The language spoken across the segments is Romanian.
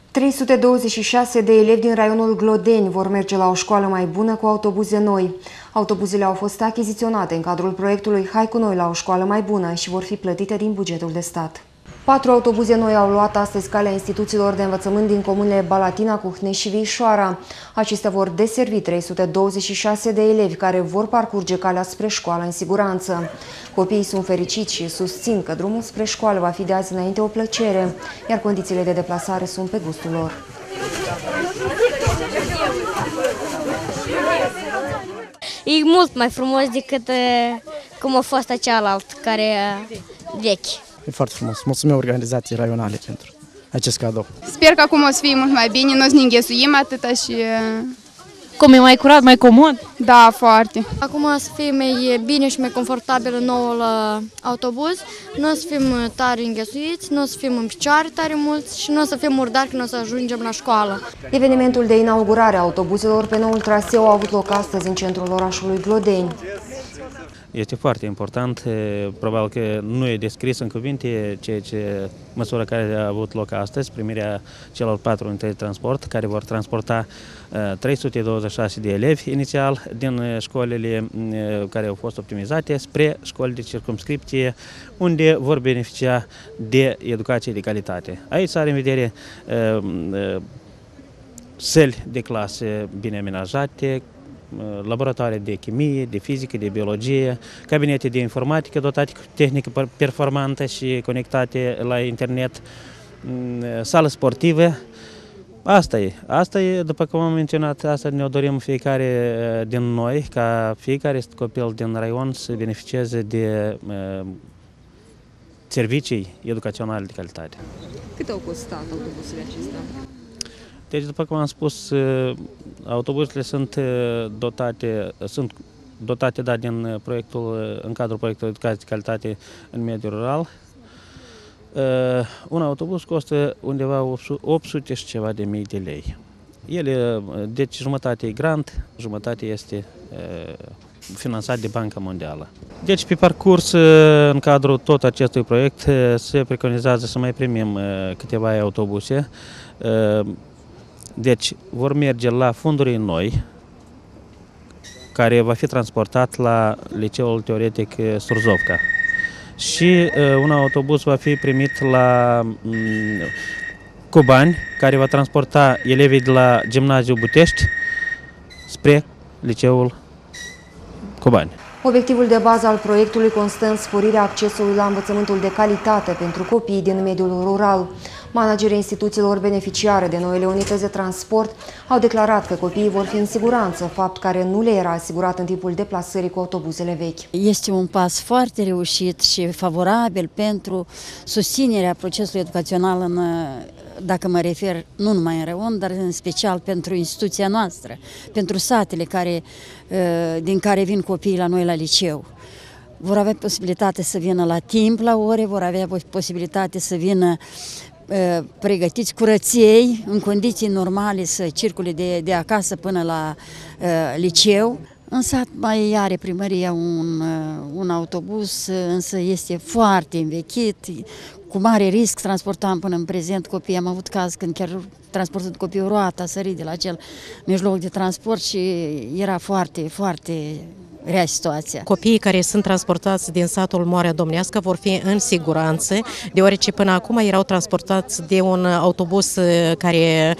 326 de elevi din raionul Glodeni vor merge la o școală mai bună cu autobuze noi. Autobuzele au fost achiziționate în cadrul proiectului Hai cu noi la o școală mai bună și vor fi plătite din bugetul de stat. 4 autobuze noi au luat astăzi calea instituțiilor de învățământ din comunele Balatina, Cuhneș și Viișoara. Acestea vor deservi 326 de elevi care vor parcurge calea spre școală în siguranță. Copiii sunt fericiți și susțin că drumul spre școală va fi de azi înainte o plăcere, iar condițiile de deplasare sunt pe gustul lor. E mult mai frumos decât cum a fost cealaltă, care e vechi. E foarte frumos. Mulțumim organizației raionale pentru acest cadou. Sper că acum o să fie mult mai bine, nu o să ne înghesuim atâta și... Cum e mai curat, mai comod? Da, foarte. Acum o să fie mai bine și mai confortabil în noul autobuz. Nu o să fim tare înghesuiți, nu o să fim în picioare tare mulți și nu o să fim murdari când o să ajungem la școală. Evenimentul de inaugurare a autobuzelor pe noul traseu a avut loc astăzi în centrul orașului Glodeni. Este foarte important, probabil că nu e descris în cuvinte măsura care a avut loc astăzi, primirea celor 4 unități de transport care vor transporta 326 de elevi inițial din școlile care au fost optimizate spre școli de circumscripție unde vor beneficia de educație de calitate. Aici are în vedere săli de clase bine amenajate, laboratoare de chimie, de fizică, de biologie, cabinete de informatică dotate cu tehnică performantă și conectate la internet, sală sportivă. Asta e, după cum am menționat, asta ne dorim fiecare din noi, ca fiecare copil din raion să beneficieze de servicii educaționale de calitate. Cât au costat autobuzele acestea? Deci, după cum am spus, autobuzele sunt dotate în cadrul proiectului Educație de Calitate în mediul rural. Un autobuz costă undeva 800 și ceva de mii de lei. Deci jumătate e grant, jumătate este finanțat de Banca Mondială. Deci pe parcurs, în cadrul tot acestui proiect, se preconizează să mai primim câteva autobuse. Deci vor merge la Funduri Noi, care va fi transportat la Liceul Teoretic Surzovca. Și un autobuz va fi primit la Cubani, care va transporta elevii de la Gimnaziul Butești spre Liceul Cubani. Obiectivul de bază al proiectului constă în sporirea accesului la învățământul de calitate pentru copiii din mediul rural. Managerii instituțiilor beneficiare de noile unități de transport au declarat că copiii vor fi în siguranță, fapt care nu le era asigurat în timpul deplasării cu autobuzele vechi. Este un pas foarte reușit și favorabil pentru susținerea procesului educațional dacă mă refer nu numai în raion, dar în special pentru instituția noastră, pentru satele din care vin copiii la noi la liceu. Vor avea posibilitate să vină la timp la ore, vor avea posibilitate să vină pregătiți curăției, în condiții normale să circule de acasă până la liceu. În sat mai are primăria un autobuz, însă este foarte învechit, cu mare risc transportam până în prezent copii. Am avut caz când chiar transportând copiii roata, a sărit de la acel mijloc de transport și era foarte, foarte rea situația. Copiii care sunt transportați din satul Moarea Domnească vor fi în siguranță, deoarece până acum erau transportați de un autobuz care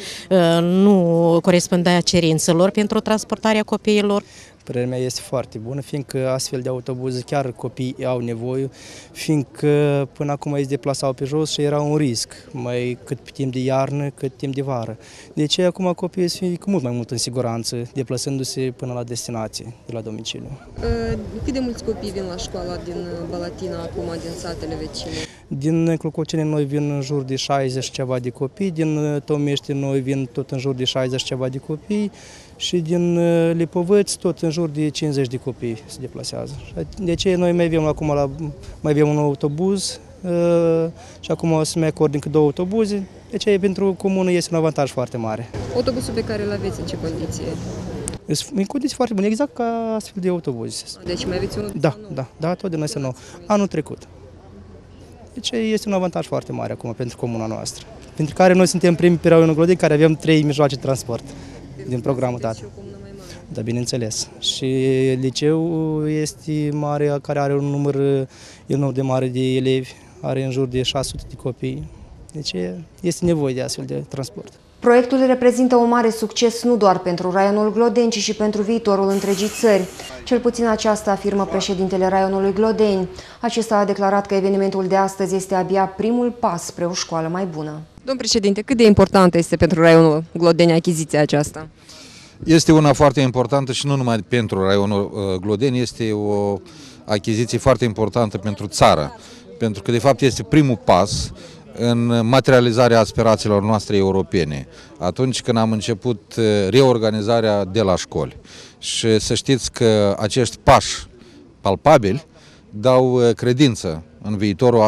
nu corespundea cerințelor pentru transportarea copiilor. Părerea mea este foarte bună, fiindcă astfel de autobuze chiar copiii au nevoie, fiindcă până acum îi deplasau pe jos și era un risc, mai cât pe timp de iarnă, cât timp de vară. De aceea acum copiii sunt cu mult mai mult în siguranță, deplasându-se până la destinație, de la domiciliu. Cât de mulți copii vin la școala din Balatina acum, din satele vecine? Din Clococeni noi vin în jur de 60 ceva de copii, din Tomești noi vin tot în jur de 60 ceva de copii, și din Lipovăți tot în jur de 50 de copii se deplasează. De aceea noi mai avem un autobuz și acum o să mai acord încă 2 autobuze. De aceea pentru comună este un avantaj foarte mare. Autobuzul pe care îl aveți în ce condiție? În condiții foarte bune, exact ca astfel de autobuze. Deci mai aveți unul? Da, tot din astea nou. Anul trecut. Deci este un avantaj foarte mare acum pentru comuna noastră. Pentru care noi suntem primii pe raionul Glodeni care avem 3 mijloace de transport din programul dat. Da, bineînțeles. Și liceul este mare, care are un număr enorm de mare de elevi, are în jur de 600 de copii. Deci este nevoie de astfel de transport. Proiectul reprezintă un mare succes nu doar pentru raionul Glodeni, ci și pentru viitorul întregii țări. Cel puțin aceasta afirmă președintele raionului Glodeni. Acesta a declarat că evenimentul de astăzi este abia primul pas spre o școală mai bună. Domn președinte, cât de importantă este pentru raionul Glodeni achiziția aceasta? Este una foarte importantă și nu numai pentru raionul Glodeni, este o achiziție foarte importantă pentru țară, pentru că de fapt este primul pas în materializarea aspirațiilor noastre europene, atunci când am început reorganizarea de la școli. Și să știți că acești pași palpabili dau credință în viitorul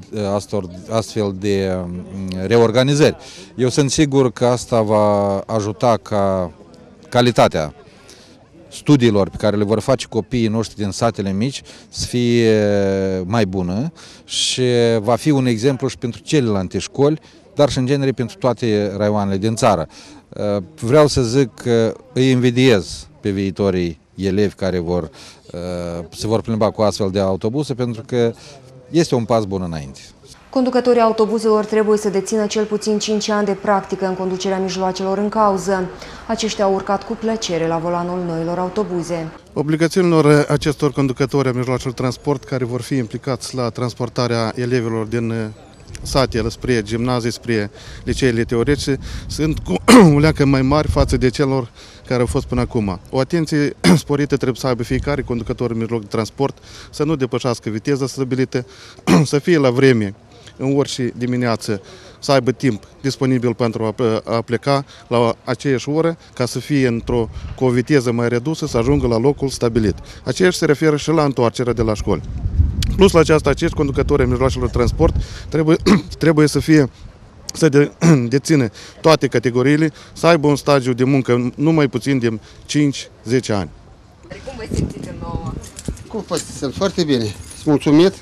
astfel de reorganizări. Eu sunt sigur că asta va ajuta ca calitatea studiilor pe care le vor face copiii noștri din satele mici să fie mai bună și va fi un exemplu și pentru celelalte școli, dar și în genere pentru toate raioanele din țară. Vreau să zic că îi invidiez pe viitorii elevi care se vor plimba cu astfel de autobuse, pentru că este un pas bun înainte. Conducătorii autobuzelor trebuie să dețină cel puțin 5 ani de practică în conducerea mijloacelor în cauză. Aceștia au urcat cu plăcere la volanul noilor autobuze. Obligațiunilor acestor conducători a mijloacelor transport care vor fi implicați la transportarea elevilor din sate spre gimnazii, spre liceele teoretice, sunt cu o leacă mai mari față de celor care au fost până acum. O atenție sporită trebuie să aibă fiecare conducător în mijloc de transport, să nu depășească viteza stabilită, să fie la vreme în orice dimineață, să aibă timp disponibil pentru a pleca la aceeași oră, ca să fie cu o viteză mai redusă, să ajungă la locul stabilit. Aceeași se referă și la întoarcerea de la școli. Plus la aceasta, acești conducători ai mijloacelor de transport trebuie să dețină toate categoriile, să aibă un stagiu de muncă nu mai puțin de 5-10 ani. Cum vă simțiți în nouă? Cum vă simt? Foarte bine. Sunt mulțumit.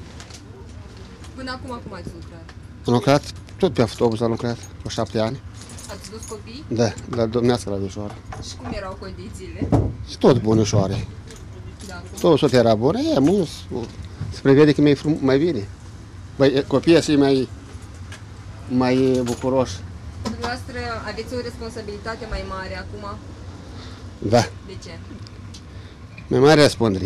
Până acum cum ați lucrat? Am lucrat, tot pe autobuz am lucrat, cu 7 ani. Ați dus copii? Da, la domnească la Vișoară. Și cum erau condițiile? Și tot bunișoare. Da, tot era bună, se prevede că mai bine. Copiii să mai bucuroși. Dumneavoastră aveți o responsabilitate mai mare acum? Da. De ce? Mai mare răspundere,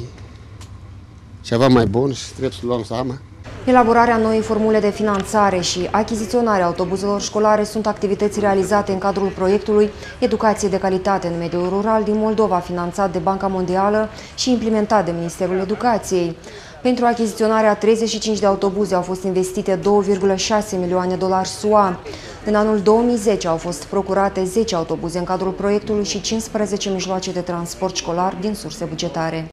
ceva mai bun și trebuie să luăm seama. Elaborarea noii formule de finanțare și achiziționarea autobuzelor școlare sunt activități realizate în cadrul proiectului Educație de calitate în mediul rural din Moldova, finanțat de Banca Mondială și implementat de Ministerul Educației. Pentru achiziționarea 35 de autobuze au fost investite $2,6 milioane SUA. În anul 2010 au fost procurate 10 autobuze în cadrul proiectului și 15 mijloace de transport școlar din surse bugetare.